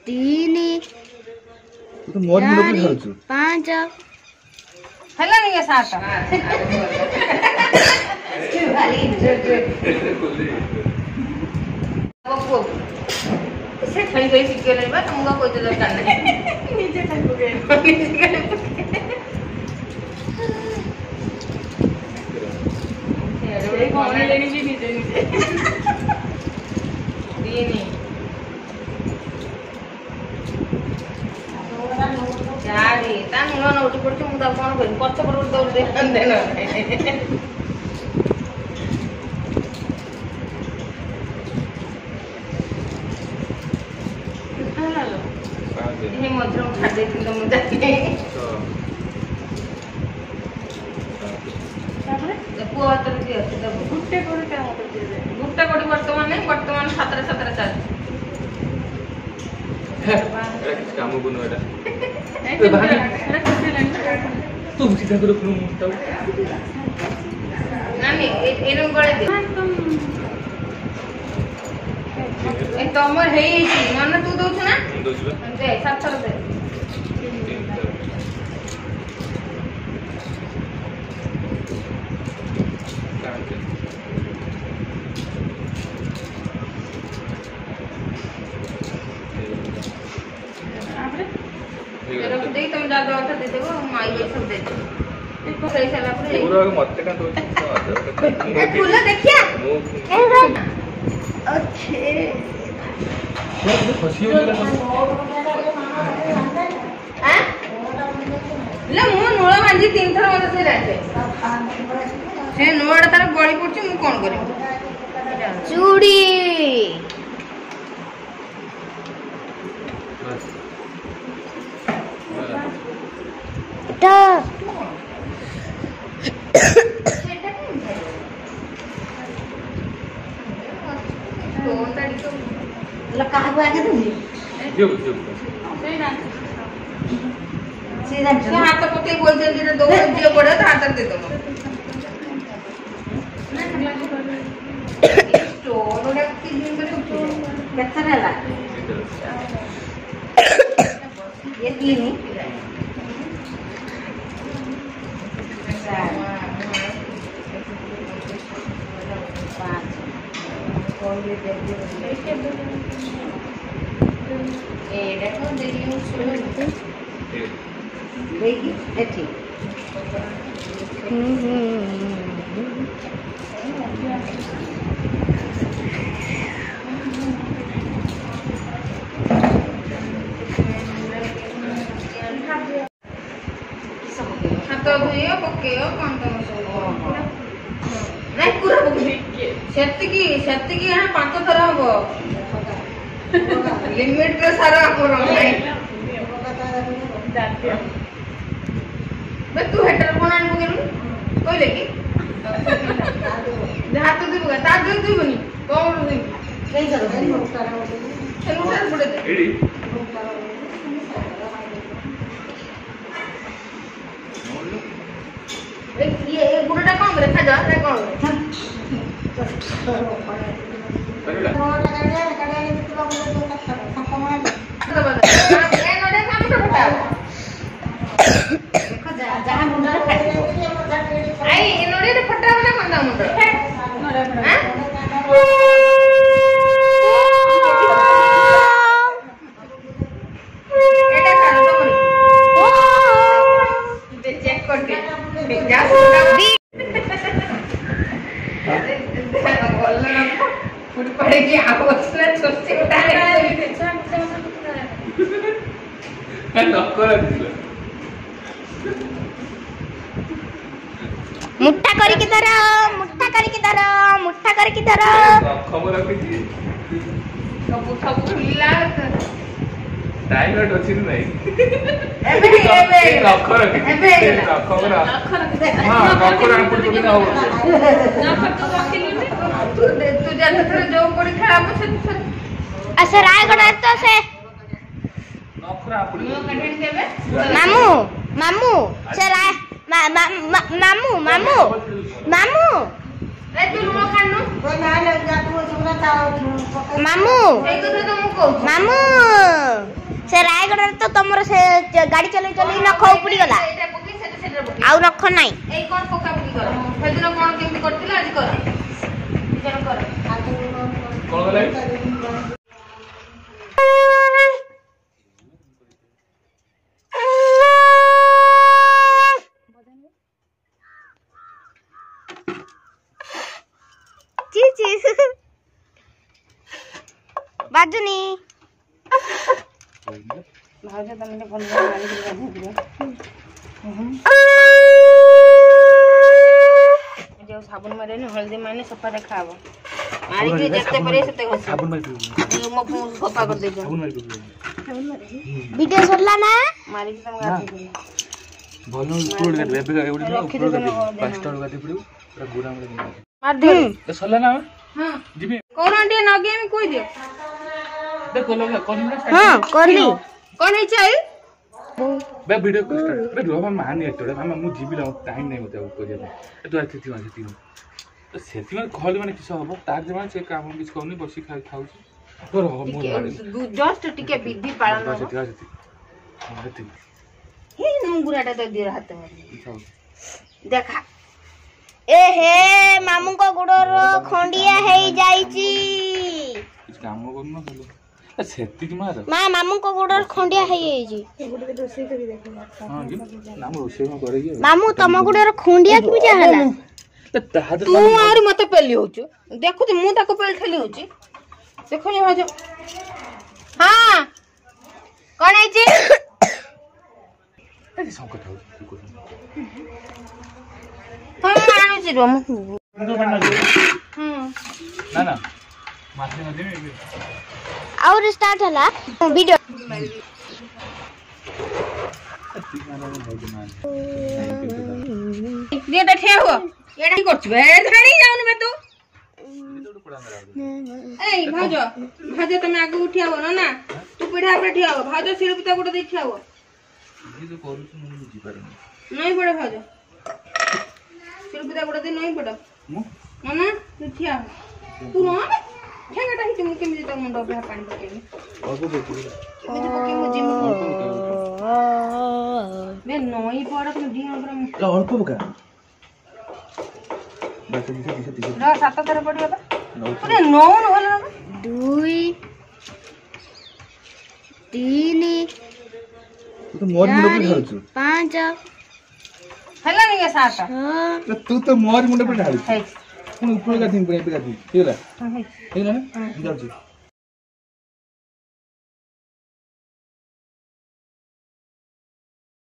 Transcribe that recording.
3 तो मोर मुंड पे धरछु 5 हला नहीं 7 बाबू से खाई गई सिक्के नहीं बा तुमको कोई तो दरकार नहीं नीचे खाई गए ये कौन लेनी जी नीचे नीचे दिए नहीं यारी ता नुनो नोट पड़ मु ता कोन करी पछ पर दौड़ दे देना ये मधुरम खा दे तो मुझे तापरे पुआ तर दियो से दब गुट्टे कोडी का मत दियो गुट्टे कोडी वर्तमान 17 चल काम बनो एटा तो भाई तू सीधा कर फ्लो मुंटा नानी एनु गळे दे ए तमर हेई छी मन तू दोछ ना दोछ दे 7 दे तेरे को दे तुम जा दो दे देबो माई ये सब दे दे इसको सही चला पूरे पूरा मत का तो ए खुला देखिया ओके खुशी हो गया हां ले मु नोळा मांजी 3 थर मते से रहते से नोळा तार गळी पड़छ मु कोन करी चूड़ी लका आगे दूंगी जो सीधा हाथ पके बोल दे जे दो जे पड़े तो हाथ दे दो स्टोन ओडा 3 दिन में छुट्टी केतना ला ये 3 हाथ धुइयो पकेयो कोन तम सब नहीं पूरा सेत्ती की यहाँ 5 थर हबो लिमिट रे सारा हमर नहीं बे तू हेटर कोन आन बगेलु कहले की हाथ दिबगा ता दिबनी कोन दि कई करो चलो सर पड़े दे एडी ये गुड़टा कौन रखा जा रे कौन मुट्ठा करके धर मुट्ठा करके धर मुट्ठा करके धर खबर रखी सब सब खुला टाइम वेट अछि नहीं एबे अखर रखी खबर अखर हां अखर आंपुर तो ना हो अखर तो रखिली तू जा थरे जो कोडी खराब से अच्छा रायगढ़ तो से अखर आंपुर मामू मामू से मामू मामू मामू ए तू लुण खानु मामू एई कथा तो मु कहू मामू से रायगढ़ तो तुमर से गाड़ी चले चले नख उपड़ी गला एटा पकी सेटा पकी आउ नख नाही एई कोन पका पकी कर फेदिन कोन केमि करथिला आज कर जन कर कोन गले चीची बाजुनी भाज तमने फोन मारी के बाजे जो साबुन मारे ने हल्दी माने सफा देखाबो मारी के जते परे सते घस साबुन मार मो सफा कर दे साबुन मार वीडियो सरला ना मारी के तम गाती दे भलो उपरोड का बेबे का एवडी ना उपरोड का 5 टन गाती पड़ो पूरा गुरा में मार दे तो सरला ना हां जीबी कोन अंडे नगे में कोई दे देखो लोग कोन हां करली कोन है चाइ बे वीडियो को स्टार्ट बे रोमा मान नहीं तोड़े मामा मु जीबी ला टाइम नहीं होता को जे तो आथि थी आथि तो सेति में कहले माने किछ हबो तार जे माने से काम किछ कोनी बसी खाइ खाउ तोर हो मोर माने जस्ट टिके विधि पालन बस ठीक है ठीक हे नुंगुराटा तो दे हाथ में देखा ए हे मामू को गुडर खंडिया हेई जाईची कुछ काम करनो बोलो सेति की मार मां मामू को गुडर खंडिया हेई जाईची हां जी नाम रोसे में करेगी मामू तम गुडर खंडिया कि जा हला तू और मते पेली होछु देखु मु ताको पेल ठेली होची देखो ये भाजो हां कोन है जी ए संकट हो तू को हम मानु छी रो ना ना माथे में दे और स्टार्ट हला वीडियो देटा ठे हो एडा करछु बे धणी जाउन में तू ए भाजो भाजो तमे आगे उठिया हो ना तू पीढ़ा पे ठिया हो भाजो सिरपिता गुडा दे ठिया हो ये तो करू छु मुझे बुझी पारे नहीं पड़े भाजो सिरपिता गुडा दे नहीं पड़ो मु मामा तू ठिया हो तू न ठेंगाटा हिते मु केमि त मुंड पे पानी पकेबी और को देखो केमि पके मु जिम बे नई पड़ा तुम डी हमरा और को बका बस दिसे रा सात तरह पड़ियो बा अरे नौ न होला ना 2 3 तू तो मोर मुंड पे ढालछु 5 हला नहीं के सात तू तो मोर मुंड पे ढालछु है ऊपर का थी पे का थी ठीक है ना जाऊ